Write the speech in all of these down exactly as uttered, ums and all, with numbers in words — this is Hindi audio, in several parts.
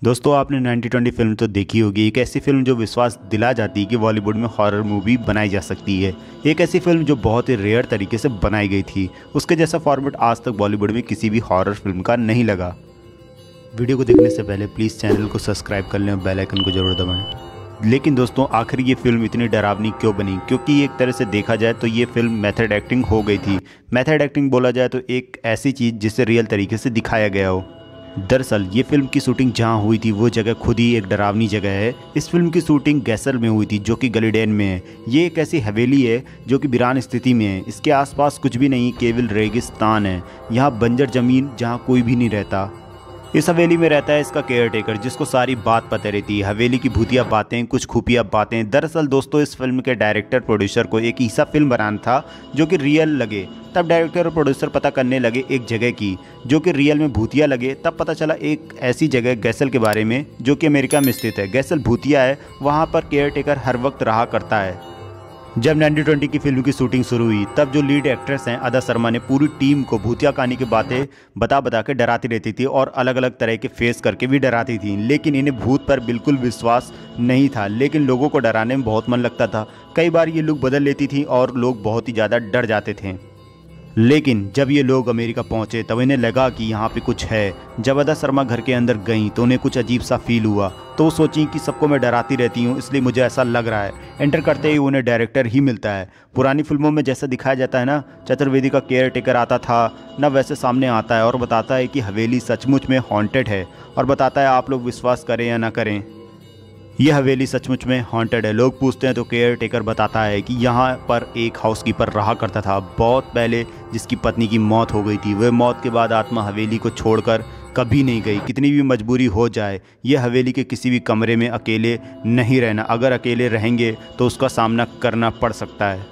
दोस्तों आपने नाइनटी ट्वेंटी फिल्म तो देखी होगी। एक ऐसी फिल्म जो विश्वास दिला जाती है कि बॉलीवुड में हॉरर मूवी बनाई जा सकती है। एक ऐसी फिल्म जो बहुत ही रेयर तरीके से बनाई गई थी। उसके जैसा फॉर्मेट आज तक बॉलीवुड में किसी भी हॉरर फिल्म का नहीं लगा। वीडियो को देखने से पहले प्लीज़ चैनल को सब्सक्राइब कर लें और बेल आइकन को जरूर दबाएं। लेकिन दोस्तों आखिर ये फिल्म इतनी डरावनी क्यों बनी? क्योंकि एक तरह से देखा जाए तो ये फिल्म मेथड एक्टिंग हो गई थी। मेथड एक्टिंग बोला जाए तो एक ऐसी चीज़ जिसे रियल तरीके से दिखाया गया हो। दरअसल ये फिल्म की शूटिंग जहां हुई थी वो जगह खुद ही एक डरावनी जगह है। इस फिल्म की शूटिंग गैसल में हुई थी जो कि गलीडेन में है। ये एक ऐसी हवेली है जो कि वीरान स्थिति में है। इसके आसपास कुछ भी नहीं, केवल रेगिस्तान है। यहाँ बंजर ज़मीन जहाँ कोई भी नहीं रहता। इस हवेली में रहता है इसका केयर टेकर जिसको सारी बात पता रहती है। हवेली की भूतिया बातें, कुछ खुफिया बातें। दरअसल दोस्तों इस फिल्म के डायरेक्टर प्रोड्यूसर को एक ऐसा फिल्म बनाना था जो कि रियल लगे। तब डायरेक्टर और प्रोड्यूसर पता करने लगे एक जगह की जो कि रियल में भूतिया लगे। तब पता चला एक ऐसी जगह गैसल के बारे में जो कि अमेरिका में स्थित है। गैसल भूतिया है, वहाँ पर केयर टेकर हर वक्त रहा करता है। जब नाइनटी ट्वेंटी की फिल्म की शूटिंग शुरू हुई तब जो लीड एक्ट्रेस हैं अदा शर्मा ने पूरी टीम को भूतिया कहानी की बातें बता बता के डराती रहती थी और अलग अलग तरह के फेस करके भी डराती थी। लेकिन इन्हें भूत पर बिल्कुल विश्वास नहीं था, लेकिन लोगों को डराने में बहुत मन लगता था। कई बार ये लुक बदल लेती थी और लोग बहुत ही ज़्यादा डर जाते थे। लेकिन जब ये लोग अमेरिका पहुंचे तब इन्हें लगा कि यहाँ पे कुछ है। जब अदा शर्मा घर के अंदर गईं तो उन्हें कुछ अजीब सा फील हुआ। तो वो सोची कि सबको मैं डराती रहती हूँ इसलिए मुझे ऐसा लग रहा है। एंटर करते ही उन्हें डायरेक्टर ही मिलता है। पुरानी फिल्मों में जैसा दिखाया जाता है ना, चतुर्वेदी का केयर टेकर आता था ना, वैसे सामने आता है और बताता है कि हवेली सचमुच में हॉन्टेड है और बताता है आप लोग विश्वास करें या ना करें, ये हवेली सचमुच में हॉन्टेड है। लोग पूछते हैं तो केयर टेकर बताता है कि यहाँ पर एक हाउसकीपर रहा करता था बहुत पहले जिसकी पत्नी की मौत हो गई थी। वह मौत के बाद आत्मा हवेली को छोड़कर कभी नहीं गई। कितनी भी मजबूरी हो जाए यह हवेली के किसी भी कमरे में अकेले नहीं रहना। अगर अकेले रहेंगे तो उसका सामना करना पड़ सकता है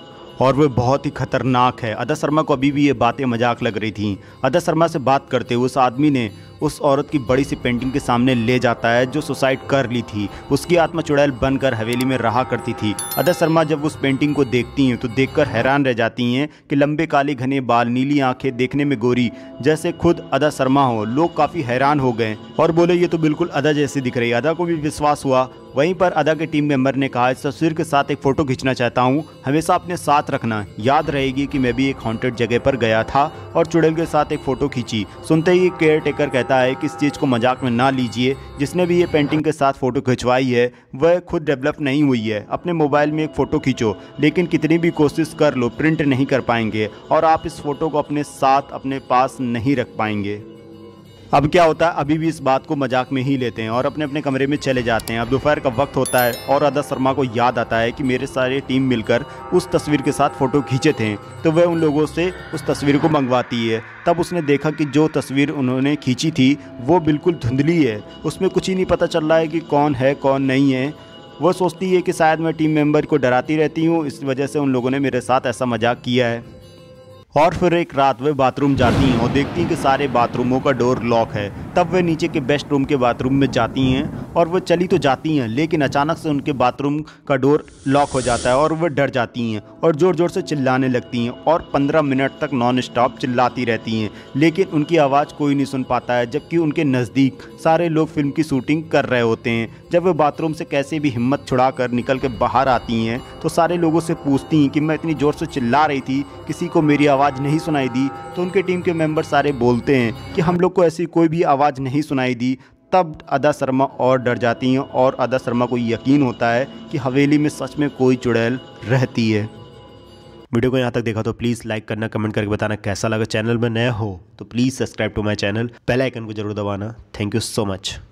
और वह बहुत ही खतरनाक है। अदा शर्मा को अभी भी ये बातें मजाक लग रही थीं। अदा शर्मा से बात करते हुए उस आदमी ने उस औरत की बड़ी सी पेंटिंग के सामने ले जाता है जो सुसाइड कर ली थी। उसकी आत्मा चुड़ैल बनकर हवेली में रहा करती थी। अदा शर्मा जब उस पेंटिंग को देखती हैं तो देखकर हैरान रह जाती हैं कि लंबे काले घने बाल, नीली आंखें, देखने में गोरी जैसे खुद अदा शर्मा हो। लोग काफ़ी हैरान हो गए और बोले ये तो बिल्कुल अदा जैसी दिख रही है। अदा को भी विश्वास हुआ। वहीं पर अदा के टीम मेंबर ने कहा इस तस्वीर के साथ एक फ़ोटो खींचना चाहता हूँ, हमेशा अपने साथ रखना। याद रहेगी कि मैं भी एक हॉन्टेड जगह पर गया था और चुड़ैल के साथ एक फ़ोटो खींची। सुनते ही केयर टेकर कहता है कि इस चीज़ को मजाक में ना लीजिए। जिसने भी ये पेंटिंग के साथ फ़ोटो खिंचवाई है वह खुद डेवलप नहीं हुई है। अपने मोबाइल में एक फ़ोटो खींचो, लेकिन कितनी भी कोशिश कर लो प्रिंट नहीं कर पाएंगे और आप इस फ़ोटो को अपने साथ अपने पास नहीं रख पाएंगे। अब क्या होता है, अभी भी इस बात को मजाक में ही लेते हैं और अपने अपने कमरे में चले जाते हैं। अब दोपहर का वक्त होता है और अदा शर्मा को याद आता है कि मेरे सारे टीम मिलकर उस तस्वीर के साथ फ़ोटो खींचे थे। तो वह उन लोगों से उस तस्वीर को मंगवाती है। तब उसने देखा कि जो तस्वीर उन्होंने खींची थी वो बिल्कुल धुंधली है, उसमें कुछ ही नहीं पता चल रहा है कि कौन है कौन नहीं है। वो सोचती है कि शायद मैं टीम मेंबर को डराती रहती हूँ, इस वजह से उन लोगों ने मेरे साथ ऐसा मजाक किया है। और फिर एक रात वे बाथरूम जाती हैं और देखती हैं कि सारे बाथरूमों का डोर लॉक है। तब वे नीचे के बेस्ट रूम के बाथरूम में जाती हैं और वो चली तो जाती हैं, लेकिन अचानक से उनके बाथरूम का डोर लॉक हो जाता है और वह डर जाती हैं और ज़ोर ज़ोर से चिल्लाने लगती हैं और पंद्रह मिनट तक नॉन स्टॉप चिल्लाती रहती हैं। लेकिन उनकी आवाज़ कोई नहीं सुन पाता है, जबकि उनके नज़दीक सारे लोग फिल्म की शूटिंग कर रहे होते हैं। जब वे बाथरूम से कैसे भी हिम्मत छुड़ाकर निकल के बाहर आती हैं तो सारे लोगों से पूछती हैं कि मैं इतनी ज़ोर से चिल्ला रही थी, किसी को मेरी आवाज़ नहीं सुनाई दी? तो उनके टीम के मेंबर सारे बोलते हैं कि हम लोग को ऐसी कोई भी आवाज़ नहीं सुनाई दी। तब अदा शर्मा और डर जाती हैं और अदा शर्मा को यकीन होता है कि हवेली में सच में कोई चुड़ैल रहती है। वीडियो को यहाँ तक देखा तो प्लीज़ लाइक करना, कमेंट करके बताना कैसा लगा। चैनल में नए हो तो please subscribe to my channel, bell icon को जरूर दबाना। Thank you so much.